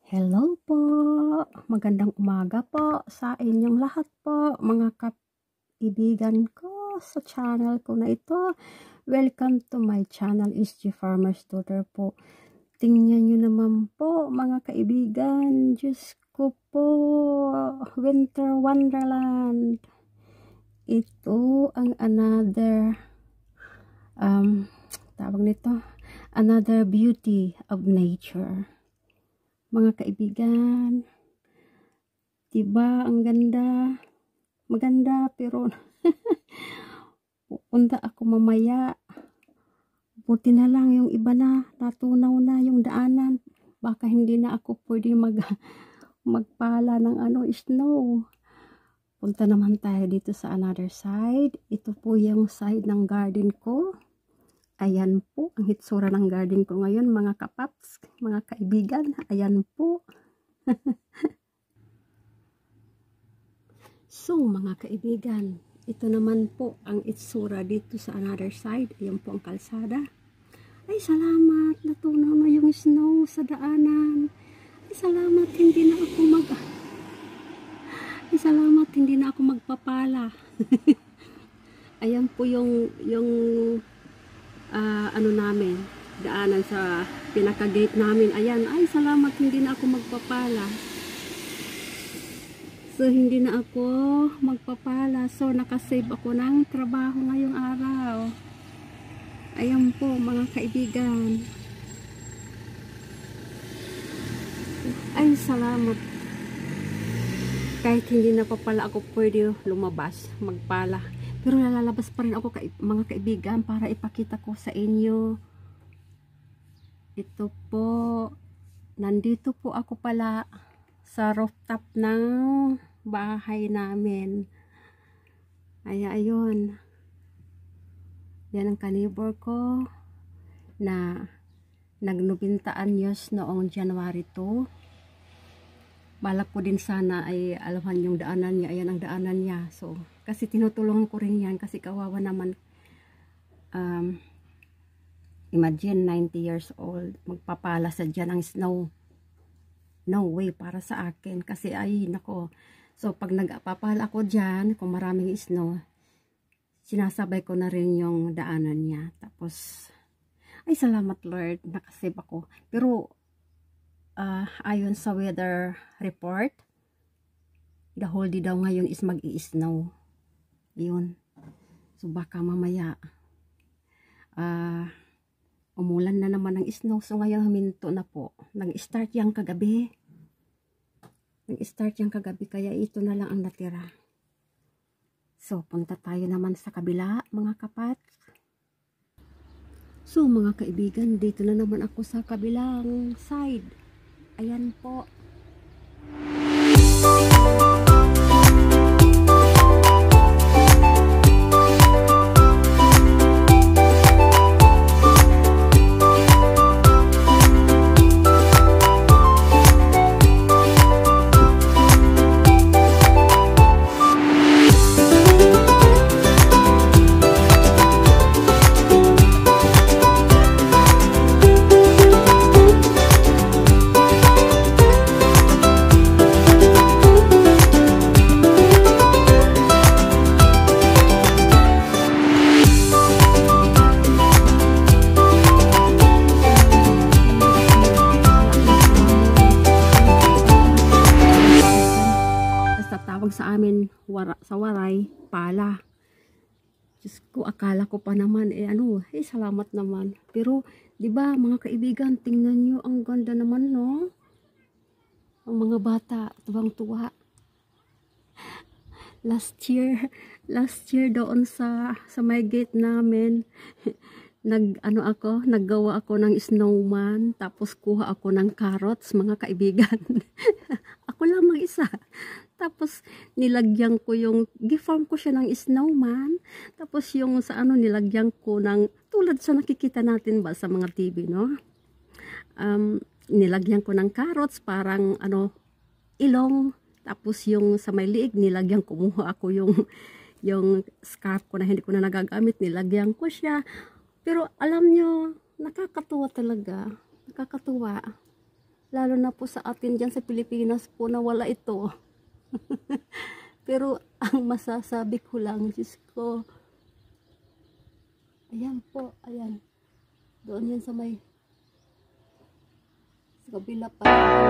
Hello po, magandang umaga po sa inyong lahat po mga kaibigan ko sa channel ko na ito. Welcome to my channel, SG Farmer's Daughter po. Tingnan nyo naman po mga kaibigan, Diyos ko po, Winter Wonderland. Ito ang another, tawag nito, another beauty of nature. Mga kaibigan, diba ang ganda? Maganda pero pupunta ako mamaya. Buti na lang yung iba na natunaw na yung daanan. Baka hindi na ako pwede magpala ng snow. Punta naman tayo dito sa another side. Ito po yung side ng garden ko. Ayan po, ang hitsura ng garden ko ngayon, mga kapaps, mga kaibigan. Ayan po. So, mga kaibigan, ito naman po ang hitsura dito sa another side. Ayan po ang kalsada. Ay, salamat. Natunaw na yung snow sa daanan. Ay, salamat. Hindi na ako magpapala. Ayan po yung namin, daanan sa pinaka-gate namin. Ayan, ay salamat, hindi na ako magpapala. So, hindi na ako magpapala. So, nakasave ako ng trabaho ngayong araw. Ayan po, mga kaibigan. Ay, salamat. Kahit hindi na pa pala ako pwede lumabas, magpala. Pero lalabas pa rin ako mga kaibigan para ipakita ko sa inyo. Ito po. Nandito po ako pala sa rooftop ng bahay namin. Ayun. Yan ang kanibor ko na nagnubintaan years noong January 2. Balak ko din sana ay alaman yung daanan niya. Ayan ang daanan niya. So, kasi tinutulungan ko rin yan kasi kawawa naman. Imagine 90 years old magpapala sa dyan ng snow. No way para sa akin kasi ay nako. So pag nagpapala ako dyan kung maraming snow, sinasabay ko na rin yung daanan niya. Tapos ay salamat Lord, nakasave ako. Pero ayon sa weather report, the whole day daw ngayon is mag-i-snow. Yun. So baka mamaya umulan na naman ng snow. So ngayon huminto na po. Nag-start yang kagabi. Kaya ito na lang ang natira. So punta tayo naman sa kabila mga kapat. So mga kaibigan, dito na naman ako sa kabilang side. Ayan po. Sa amin sa Waray pala. Diyos ko, akala ko pa naman salamat naman. Pero 'di ba mga kaibigan, tingnan niyo ang ganda naman no. Ang mga bata tuwang-tuwa. Last year doon sa may gate namin naggawa ako ng snowman, tapos kuha ako ng carrots mga kaibigan. Ako lang mag-isa. Tapos nilagyan ko giform ko siya ng snowman. Tapos yung sa nilagyan ko ng tulad sa nakikita natin ba sa mga TV no. Nilagyan ko ng carrots parang ilong. Tapos yung sa may liig nilagyan kumuha ako yung scarf ko na hindi ko na nagagamit, nilagyan ko siya. Pero alam nyo, nakakatuwa talaga. Nakakatuwa. Lalo na po sa atin dyan sa Pilipinas po na wala ito. Pero ang masasabi ko lang, Diyos ko, ayan po, ayan. Doon yan sa may, sa kabila pa.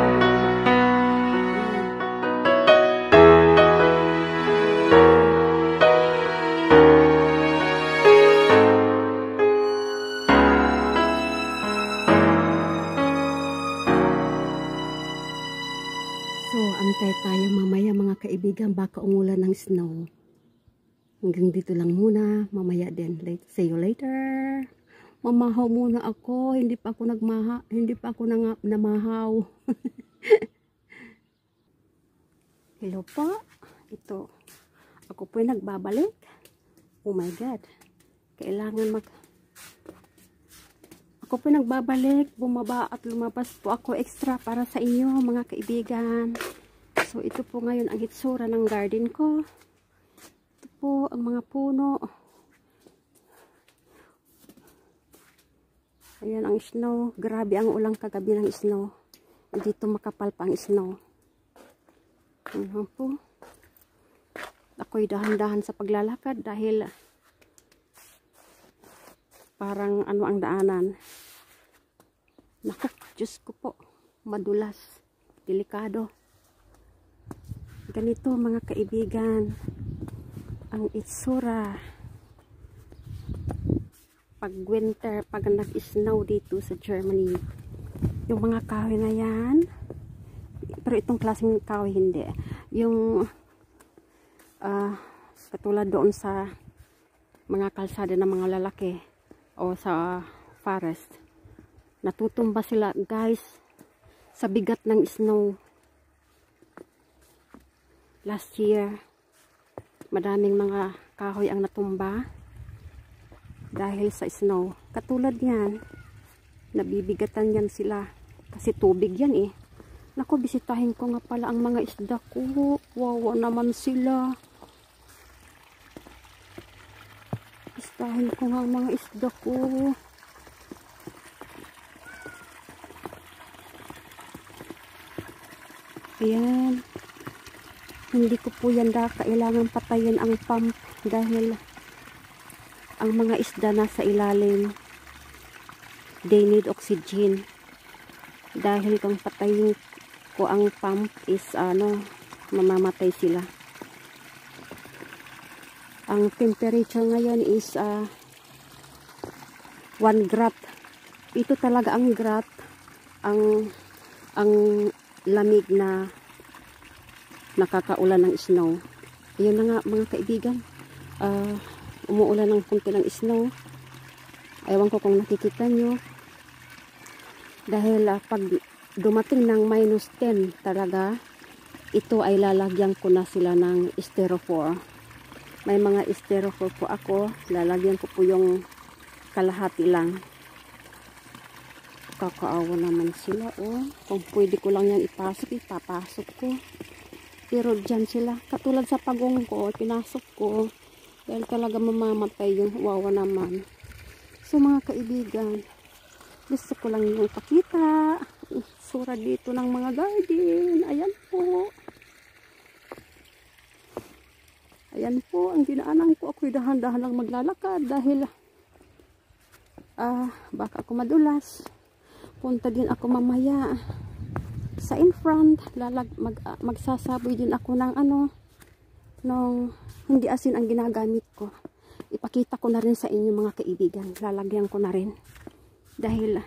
So, antay tayo mamaya mga kaibigan, baka umulan ng snow. Hanggang dito lang muna, mamaya din. See you later. Mamahaw muna ako, hindi pa ako namahaw. Hello po, ito. Ako po nagbabalik. Oh my God. Ako po nagbabalik, bumaba at lumabas po ako extra para sa inyo mga kaibigan. So ito po ngayon ang itsura ng garden ko. Ito po ang mga puno. Ayan ang snow. Grabe ang ulang kagabi ng snow. Dito makapal pa ang snow. Ayan po. Ako'y dahan-dahan sa paglalakad dahil parang ano ang daanan. Naku, Diyos ko po. Madulas. Delikado. Ganito mga kaibigan. Ang itsura. Pag winter, pag nag-snow dito sa Germany. Yung mga kahoy na yan. Pero itong klaseng kahoy hindi. Yung katulad doon sa mga kalsada ng mga lalaki. O sa forest, natutumba sila guys sa bigat ng snow. Last year madaming mga kahoy ang natumba dahil sa snow. Katulad yan, nabibigatan yan sila kasi tubig yan eh. Naku, bisitahin ko nga pala ang mga isda ko. Wawa naman sila. Bisitahin ko nga ang mga isda ko. Ayan. Hindi ko po yan kailangan patayin ang pump dahil ang mga isda nasa ilalim. They need oxygen. Dahil kung patayin ko ang pump is mamamatay sila. Ang temperature ngayon is 1 grad. Ito talaga ang grad, ang lamig na nakakaulan ng snow. Ayun na nga mga kaibigan. Umuulan ng kunti ng snow. Ewan ko kung nakikita nyo. Dahil pag dumating ng -10 talaga, ito ay lalagyan ko na sila ng styrofoam. May mga styrofoam po ako. Lalagyan ko po yung kalahati lang. Kakaawa naman sila. Oh. Kung pwede ko lang yan ipasok, ipapasok ko. Pero dyan sila. Katulad sa pagong ko, pinasok ko. Dahil talaga mamamatay yung wawa naman. So mga kaibigan, gusto ko lang yung pakita. Sura dito ng mga garden. Ayan po. Ayan po ang dinaanan ko. Ako'y dahan-dahan lang maglalakad dahil baka ako madulas. Punta din ako mamaya sa in front. Magsasaboy din ako ng nung hindi asin ang ginagamit ko. Ipakita ko na rin sa inyo mga kaibigan. Lalagyan ko na rin. Dahil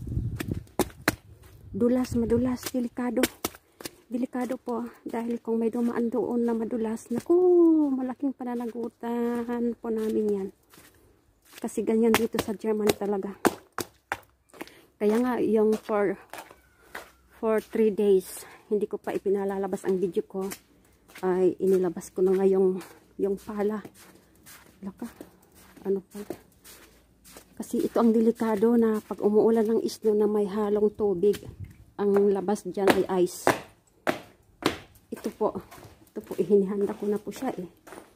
madulas, delikado. Delikado po. Dahil kung may dumaan doon na madulas, naku, malaking pananagutan po namin yan. Kasi ganyan dito sa Germany talaga. Kaya nga, yung for 3 days, hindi ko pa ipinalalabas ang video ko. Ay inilabas ko na nga yung pala. Laka, ano pala? Kasi ito ang delikado na pag umuulan ng snow na may halong tubig, ang labas dyan ay ice. Ito po ihinihanda ko na po siya eh.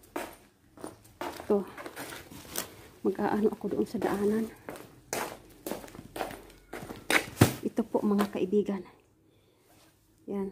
Ito, mag-aano ako doon sa daanan. Ito po mga kaibigan. Yan.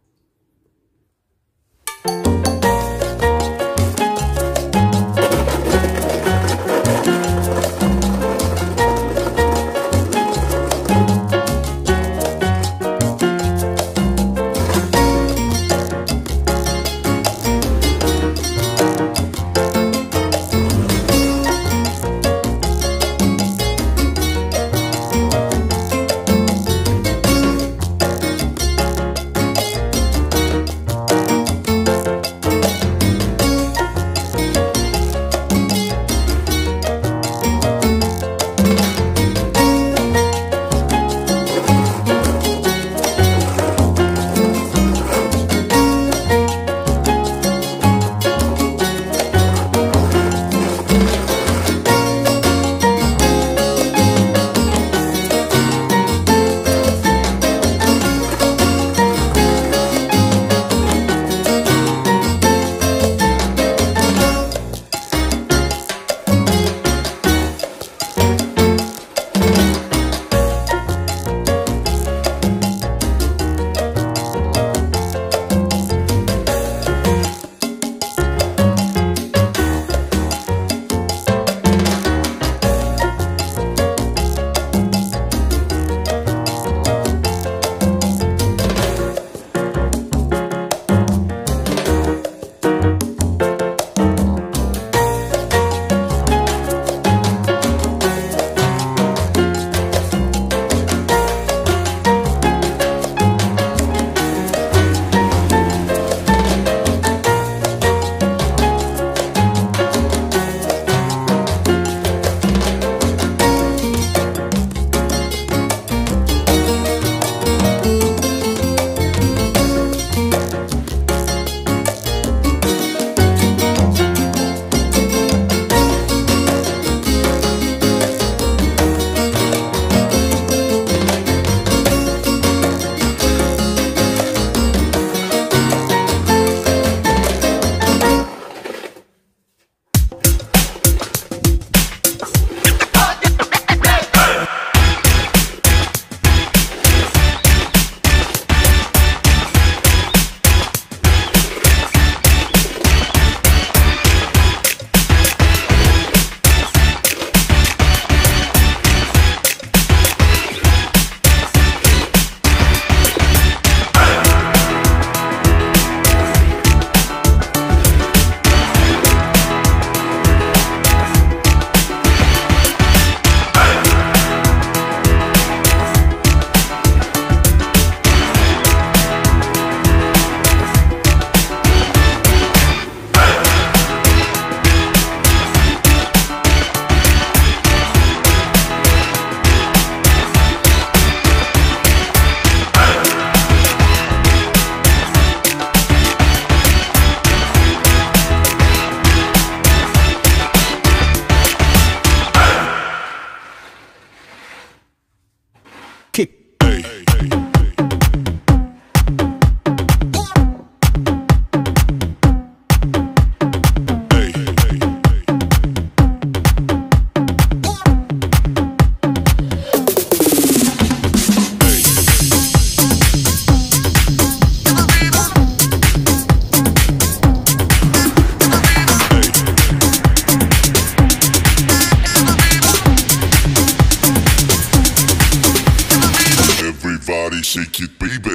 shake it, baby.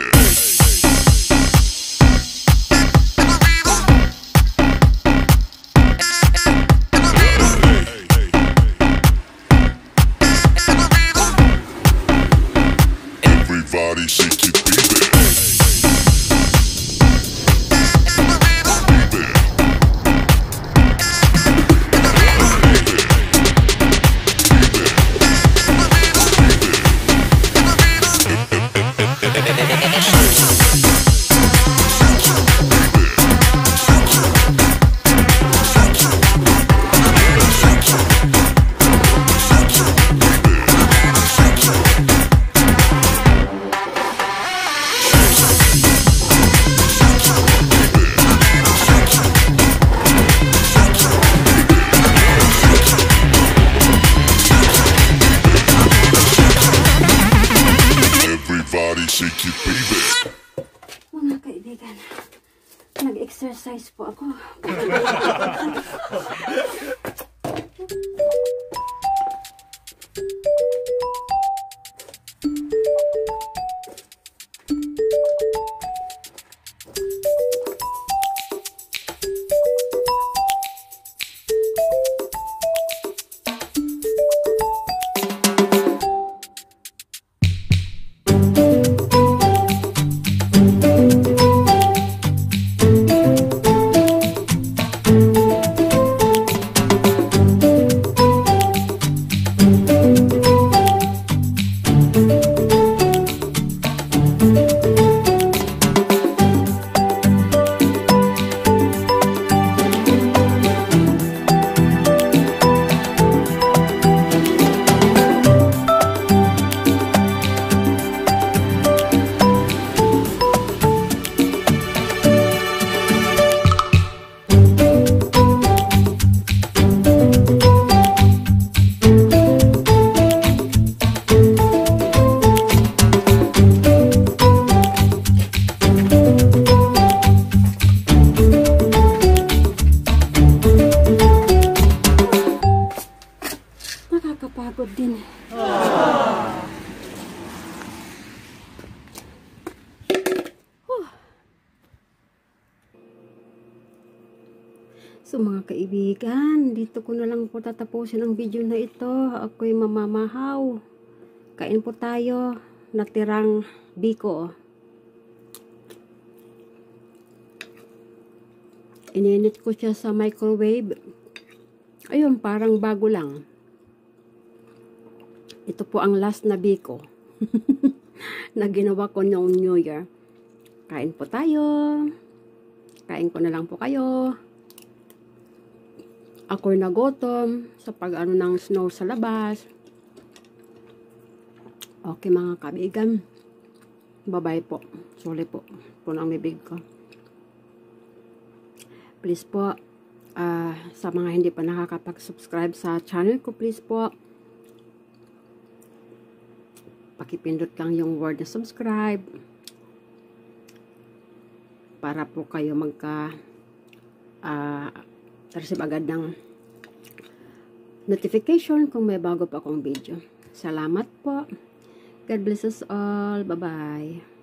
Everybody shake it, baby. Everybody shake it, baby. Mag-exercise po ako. Nakakapagod din. So mga kaibigan, dito ko na lang po tatapusin ang video na ito. Ako'y mamamahaw. Kain po tayo. Natirang biko. Ininit ko siya sa microwave. Ayun, parang bago lang. Ito po ang last na biko na ginawa ko noong New Year. Kain po tayo. Kain ko na lang po kayo. Ako'y nagutom sa pag-ano ng snow sa labas. Okay mga kaibigan. Bye-bye po. Sorry po. Punang bibig ko. Please po, sa mga hindi pa nakakapag-subscribe sa channel ko, please po, pakipindot lang yung word na subscribe para po kayo receive agad ng notification kung may bago pa akong video. Salamat po. God bless us all. Bye-bye.